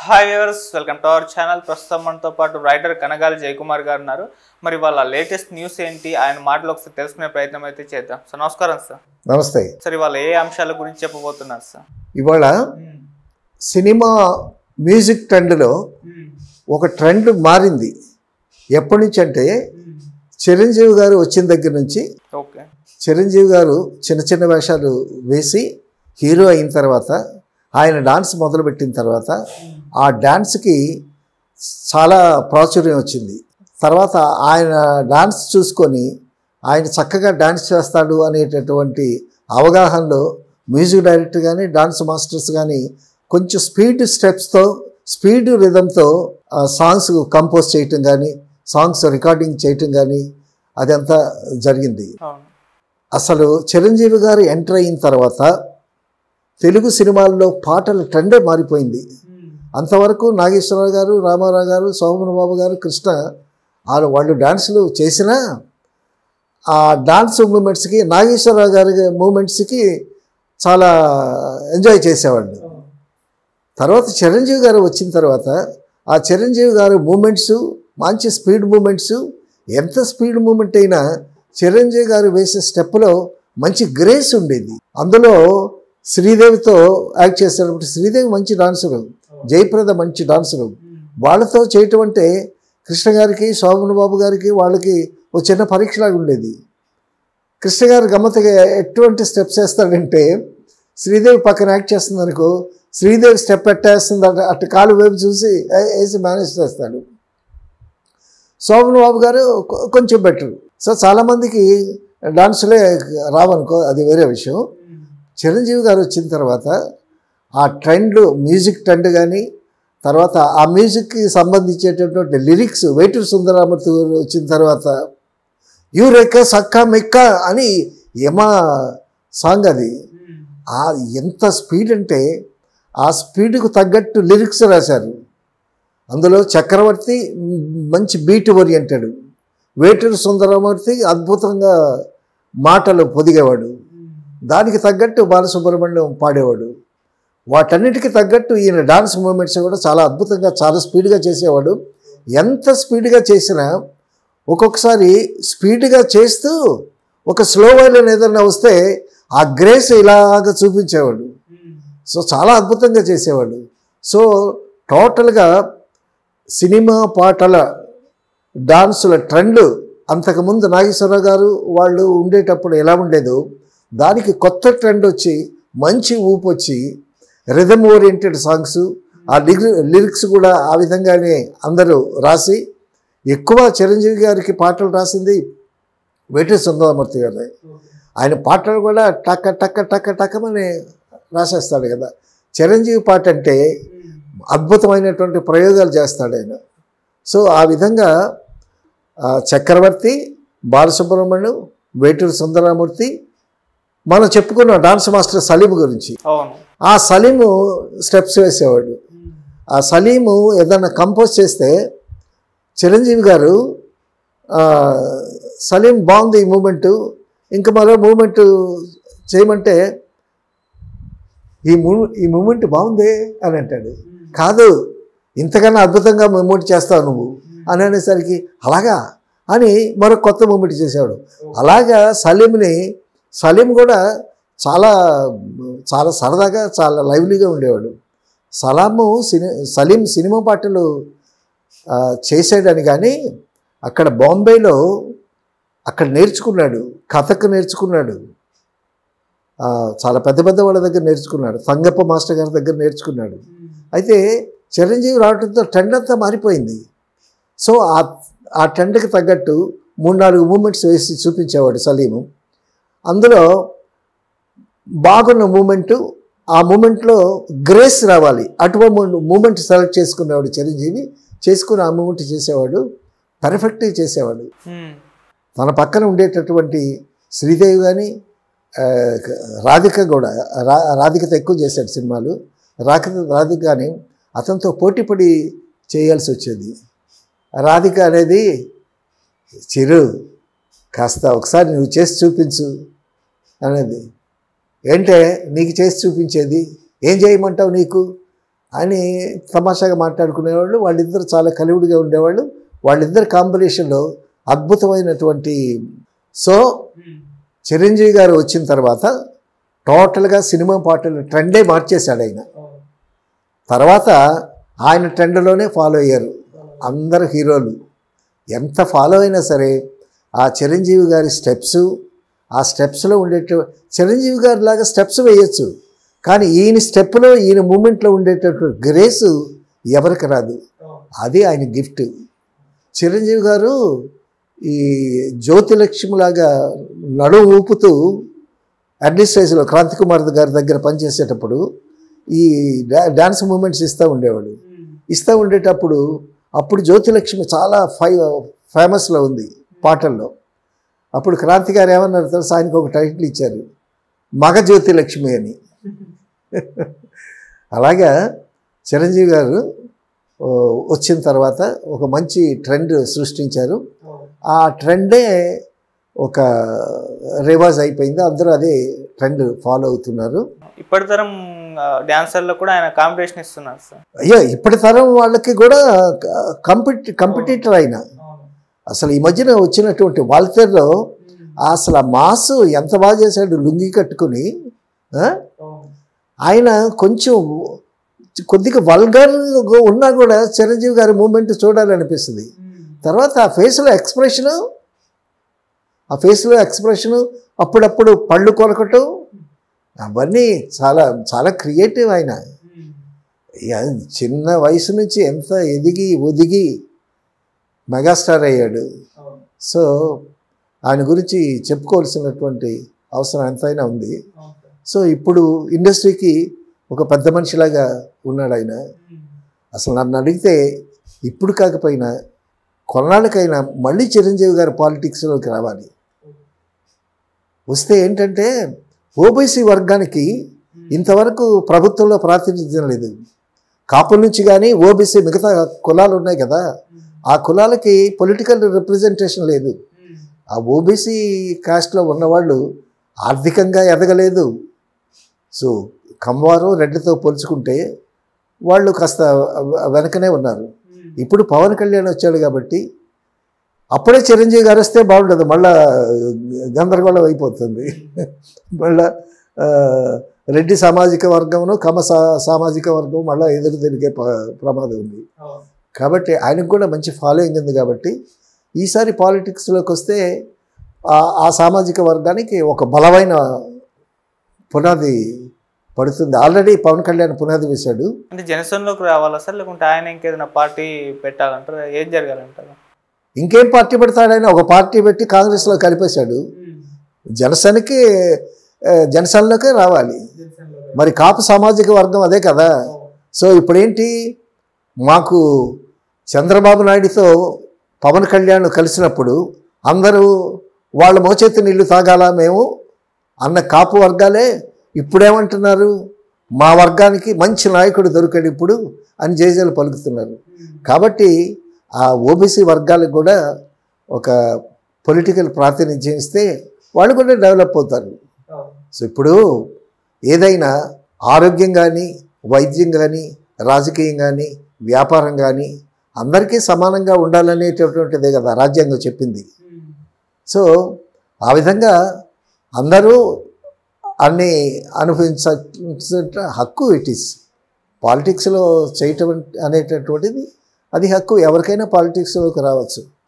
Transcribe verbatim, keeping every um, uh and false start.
Hi viewers, welcome to our channel. ప్రస్తుతం మనతో పాటు రైటర్ కనగాలి జయకుమార్ గారు ఉన్నారు. మరి వాళ్ళ లేటెస్ట్ న్యూస్ ఏంటి, ఆయన మాటలు ఒకసారి తెలుసుకునే ప్రయత్నం అయితే చేద్దాం. సార్ నమస్కారం. సార్ నమస్తే. సార్ ఇవాళ ఏ అంశాల గురించి చెప్పబోతున్నారు సార్? ఇవాళ సినిమా మ్యూజిక్ ట్రెండ్లో ఒక ట్రెండ్ మారింది. ఎప్పటి నుంచి అంటే చిరంజీవి గారు వచ్చిన దగ్గర నుంచి. ఓకే. చిరంజీవి గారు చిన్న చిన్న వేషాలు వేసి హీరో అయిన తర్వాత, ఆయన డాన్స్ మొదలుపెట్టిన తర్వాత ఆ డాన్స్కి చాలా ప్రాచుర్యం వచ్చింది. తర్వాత ఆయన డాన్స్ చూసుకొని ఆయన చక్కగా డాన్స్ చేస్తాడు అనేటటువంటి అవగాహనలో మ్యూజిక్ డైరెక్టర్ కానీ డాన్స్ మాస్టర్స్ కానీ కొంచెం స్పీడ్ స్టెప్స్తో స్పీడ్ రిథంతో సాంగ్స్ కంపోజ్ చేయటం కానీ సాంగ్స్ రికార్డింగ్ చేయటం కానీ అదంతా జరిగింది. అసలు చిరంజీవి గారు ఎంటర్ అయిన తర్వాత తెలుగు సినిమాల్లో పాటల ట్రెండే మారిపోయింది. అంతవరకు నాగేశ్వరరావు గారు, రామారావు గారు, సోమన్ బాబు గారు, కృష్ణ వాళ్ళు వాళ్ళు డాన్సులు చేసినా ఆ డాన్స్ మూమెంట్స్కి, నాగేశ్వరరావు గారి మూమెంట్స్కి చాలా ఎంజాయ్ చేసేవాళ్ళు. తర్వాత చిరంజీవి గారు వచ్చిన తర్వాత ఆ చిరంజీవి గారి మూమెంట్స్ మంచి స్పీడ్ మూమెంట్స్, ఎంత స్పీడ్ మూమెంట్ అయినా చిరంజీవి గారు వేసే స్టెప్లో మంచి గ్రేస్ ఉండేది. అందులో శ్రీదేవితో యాక్ట్ చేసేటప్పుడు శ్రీదేవి మంచి డాన్సరు, జయప్రద మంచి డాన్సరు. వాళ్ళతో చేయటం అంటే కృష్ణ గారికి, శోభన్ బాబు గారికి వాళ్ళకి ఒక చిన్న పరీక్షలాగా ఉండేది. కృష్ణ గారు గమ్మత్తుగా ఎటువంటి స్టెప్స్ వేస్తాడంటే, శ్రీదేవి పక్కన యాక్ట్ చేస్తుంది అనుకో, శ్రీదేవి స్టెప్ పెట్టేస్తుంది అంటే అటు కాలు వైపు చూసి వేసి మేనేజ్ చేస్తాడు. శోభన్ బాబు గారు కొంచెం బెటర్. సో చాలామందికి డాన్సులే రావనుకో, అది వేరే విషయం. చిరంజీవి గారు వచ్చిన తర్వాత ఆ ట్రెండ్, మ్యూజిక్ ట్రెండ్ కానీ, తర్వాత ఆ మ్యూజిక్కి సంబంధించేటటువంటి లిరిక్స్ వేటూరి సుందరరామూర్తి గారు వచ్చిన తర్వాత యూ రేఖ సక్క మెక్క అని యమా సాంగ్, అది ఆ ఎంత స్పీడ్ అంటే ఆ స్పీడ్కు తగ్గట్టు లిరిక్స్ రాశారు. అందులో చక్రవర్తి మంచి బీట్ ఓరియంటెడ్, వేటూరి సుందరరామూర్తి అద్భుతంగా మాటలు పొదిగేవాడు, దానికి తగ్గట్టు బాలసుబ్రహ్మణ్యం పాడేవాడు. వాటన్నిటికీ తగ్గట్టు ఈయన డాన్స్ మూమెంట్స్ కూడా చాలా అద్భుతంగా చాలా స్పీడ్గా చేసేవాడు. ఎంత స్పీడ్గా చేసినా ఒక్కొక్కసారి స్పీడ్గా చేస్తూ ఒక స్లో వైలన్ ఏదైనా వస్తే ఆ గ్రేస్ ఇలాగ చూపించేవాడు. సో చాలా అద్భుతంగా చేసేవాడు. సో టోటల్గా సినిమా పాటల డాన్సుల ట్రెండ్ అంతకుముందు నాగేశ్వరరావు గారు వాళ్ళు ఉండేటప్పుడు ఎలా ఉండేదో దానికి కొత్త ట్రెండ్ వచ్చి మంచి ఊపు వచ్చి రిథమ్ ఓరియంటెడ్ సాంగ్స్, ఆ లిరి లిరిక్స్ కూడా ఆ విధంగానే అందరూ రాసి, ఎక్కువ చిరంజీవి గారికి పాటలు రాసింది వేటూరి సుందరరామూర్తి గారు. ఆయన పాటలు కూడా టక్క టక్క టక్క టక్కమని రాసేస్తాడు కదా. చిరంజీవి పాట అంటే అద్భుతమైనటువంటి ప్రయోగాలు చేస్తాడు ఆయన. సో ఆ విధంగా చక్రవర్తి, బాలసుబ్రహ్మణ్యం, వేటూరి సుందరరామూర్తి, మనం చెప్పుకున్న డాన్స్ మాస్టర్ సలీం గురించి. ఆ సలీము స్టెప్స్ వేసేవాడు. ఆ సలీము ఏదన్నా కంపోజ్ చేస్తే చిరంజీవి గారు సలీం బాగుంది ఈ మూమెంటు, ఇంకా మరో మూమెంటు చేయమంటే ఈ మూ ఈ మూమెంట్ బాగుంది అని అంటాడు. కాదు, ఇంతకన్నా అద్భుతంగా మూమెంట్ చేస్తావు నువ్వు అని అనేసరికి అలాగా అని మరో కొత్త మూమెంట్ చేసేవాడు. అలాగా సలీంని సలీం కూడా చాలా చాలా సరదాగా చాలా లైవ్లీగా ఉండేవాడు. సలాము సిని సలీం సినిమా పాటలు చేసాడని కానీ అక్కడ బాంబేలో అక్కడ నేర్చుకున్నాడు, కథక్ నేర్చుకున్నాడు, చాలా పెద్ద పెద్ద వాళ్ళ దగ్గర నేర్చుకున్నాడు, సంగప్ప మాస్టర్ గారి దగ్గర నేర్చుకున్నాడు. అయితే చిరంజీవి రావడంతో ట్రెండ్ అంతా మారిపోయింది. సో ఆ ఆ ట్రెండ్కి తగ్గట్టు మూడు నాలుగు మూమెంట్స్ వేసి చూపించేవాడు సలీము. అందులో బాగున్న మూమెంటు, ఆ మూమెంట్లో గ్రేస్ రావాలి, అటువంటి మూమెంట్ సెలెక్ట్ చేసుకునేవాడు చిరంజీవి. చేసుకుని ఆ మూమెంట్ చేసేవాడు, పర్ఫెక్ట్గా చేసేవాడు. తన పక్కన ఉండేటటువంటి శ్రీదేవి కానీ, రాధిక కూడా, రా రాధికతో ఎక్కువ చేశాడు సినిమాలు. రాక రాధిక కానీ అతనితో పోటీపడి చేయాల్సి వచ్చేది. రాధిక అనేది చిరు కాస్త ఒకసారి నువ్వు చేసి చూపించు అనేది. ఏంటే నీకు చేసి చూపించేది, ఏం చేయమంటావు, నీకు అని తమాషాగా మాట్లాడుకునేవాళ్ళు. వాళ్ళిద్దరు చాలా కలివిడిగా ఉండేవాళ్ళు. వాళ్ళిద్దరు కాంబినేషన్లో అద్భుతమైనటువంటి. సో చిరంజీవి గారు వచ్చిన తర్వాత టోటల్గా సినిమా పాటలు ట్రెండే మార్చేశాడు ఆయన. తర్వాత ఆయన ట్రెండ్లోనే ఫాలో అయ్యారు అందరు హీరోలు. ఎంత ఫాలో అయినా సరే ఆ చిరంజీవి గారి స్టెప్స్, ఆ స్టెప్స్లో ఉండేట చిరంజీవి గారి లాగా స్టెప్స్ వేయచ్చు, కానీ ఈయన స్టెప్లో ఈయన మూమెంట్లో ఉండేటటువంటి గ్రేసు ఎవరికి రాదు. అది ఆయన గిఫ్ట్. చిరంజీవి గారు ఈ జ్యోతిలక్ష్మిలాగా నడుము ఊపుతూ అడ్మినిస్ట్రేషన్లో క్రాంతి కుమార్ గారి దగ్గర పనిచేసేటప్పుడు ఈ డా డ్యాన్స్ మూమెంట్స్ ఇస్తూ ఉండేవాడు. ఇస్తూ ఉండేటప్పుడు అప్పుడు జ్యోతిలక్ష్మి చాలా ఫై ఫేమస్లో ఉంది పాటల్లో. అప్పుడు క్రాంతి గారు ఏమన్నారు తెలుసా, ఆయనకు ఒక టైటిల్ ఇచ్చారు, మగ జ్యోతిలక్ష్మి అని. అలాగా చిరంజీవి గారు వచ్చిన తర్వాత ఒక మంచి ట్రెండ్ సృష్టించారు. ఆ ట్రెండే ఒక రివాజ్ అయిపోయింది. అందరూ అదే ట్రెండ్ ఫాలో అవుతున్నారు. ఇప్పటి తరం డాన్సర్లు కూడా ఆయన కాంపిటీషన్ ఇస్తున్నారు సార్. అయ్యో, ఇప్పటి తరం వాళ్ళకి కూడా కంపిటి కంపిటీటర్ ఆయన. అసలు ఈ మధ్యన వచ్చినటువంటి వాల్తేర్లో అసలు ఆ మాస్ ఎంత బాగా చేశాడు, లుంగి కట్టుకుని. ఆయన కొంచెం కొద్దిగా వల్గర్ ఉన్నా కూడా చిరంజీవి గారి మూమెంట్ చూడాలనిపిస్తుంది. తర్వాత ఆ ఫేస్లో ఎక్స్ప్రెషను ఆ ఫేస్లో ఎక్స్ప్రెషను అప్పుడప్పుడు పళ్ళు కొరకటం, అవన్నీ చాలా చాలా క్రియేటివ్ ఆయన. చిన్న వయసు నుంచి ఎంత ఎదిగి ఒదిగి మెగాస్టార్ అయ్యాడు. సో ఆయన గురించి చెప్పుకోవాల్సినటువంటి అవసరం ఎంతైనా ఉంది. సో ఇప్పుడు ఇండస్ట్రీకి ఒక పెద్ద మనిషిలాగా ఉన్నాడు ఆయన. అసలు నన్ను అడిగితే ఇప్పుడు కాకపోయినా కొన్నాళ్ళకైనా మళ్ళీ చిరంజీవి గారు పాలిటిక్స్లోకి రావాలి. వస్తే ఏంటంటే ఓబీసీ వర్గానికి ఇంతవరకు ప్రభుత్వంలో ప్రాతినిధ్యం లేదు. కాపుల నుంచి కానీ ఓబీసీ మిగతా కులాలు ఉన్నాయి కదా, ఆ కులాలకి పొలిటికల్ రిప్రజెంటేషన్ లేదు. ఆ ఓబీసీ కాస్ట్లో ఉన్నవాళ్ళు ఆర్థికంగా ఎదగలేదు. సో కమ్మవారు రెడ్డితో పోల్చుకుంటే వాళ్ళు కాస్త వెనకనే ఉన్నారు. ఇప్పుడు పవన్ కళ్యాణ్ వచ్చాడు కాబట్టి అప్పుడే చిరంజీవి గారు వస్తే బాగుండదు, మళ్ళా గందరగోళం అయిపోతుంది. మళ్ళా రెడ్డి సామాజిక వర్గమును కమ సామాజిక వర్గం మళ్ళీ ఎదురు తిరిగే ప్రమాదం ఉంది. కాబట్టి ఆయనకు కూడా మంచి ఫాలోయింగ్ ఉంది. కాబట్టి ఈసారి పాలిటిక్స్లోకి వస్తే ఆ సామాజిక వర్గానికి ఒక బలమైన పునాది పడుతుంది. ఆల్రెడీ పవన్ కళ్యాణ్ పునాది వేశాడు. అంటే జనసేనలోకి రావాలా సార్, లేకుంటే ఆయన ఇంకేదైనా పార్టీ పెట్టాలంటారు, ఏం జరగాలంటారు? ఇంకేం పార్టీ పెడతాడైనా ఒక పార్టీ పెట్టి కాంగ్రెస్లో కలిపేశాడు. జనసేనకి జనసేనలోకే రావాలి. మరి కాపు సామాజిక వర్గం అదే కదా. సో ఇప్పుడేంటి, మాకు చంద్రబాబు నాయుడుతో పవన్ కళ్యాణ్ కలిసినప్పుడు అందరూ వాళ్ళ మోచేతి నీళ్లు తాగాల మేము అన్న కాపు వర్గాలే ఇప్పుడేమంటున్నారు, మా వర్గానికి మంచి నాయకుడు దొరికాడు ఇప్పుడు అని జేజేలు పలుకుతున్నారు. కాబట్టి ఆ ఓబీసీ వర్గాలకు కూడా ఒక పొలిటికల్ ప్రాతినిధ్యం ఇస్తే వాళ్ళు కూడా డెవలప్ అవుతారు. సో ఇప్పుడు ఏదైనా ఆరోగ్యం కానీ, వైద్యం కానీ, రాజకీయం కానీ, వ్యాపారం కానీ అందరికీ సమానంగా ఉండాలనేటటువంటిదే కదా రాజ్యాంగం చెప్పింది. సో ఆ విధంగా అందరూ అన్నీ అనుభవించ హక్కు ఇట్ ఈస్. పాలిటిక్స్లో చేయటం అనేటటువంటిది అది హక్కు, ఎవరికైనా పాలిటిక్స్లోకి రావచ్చు.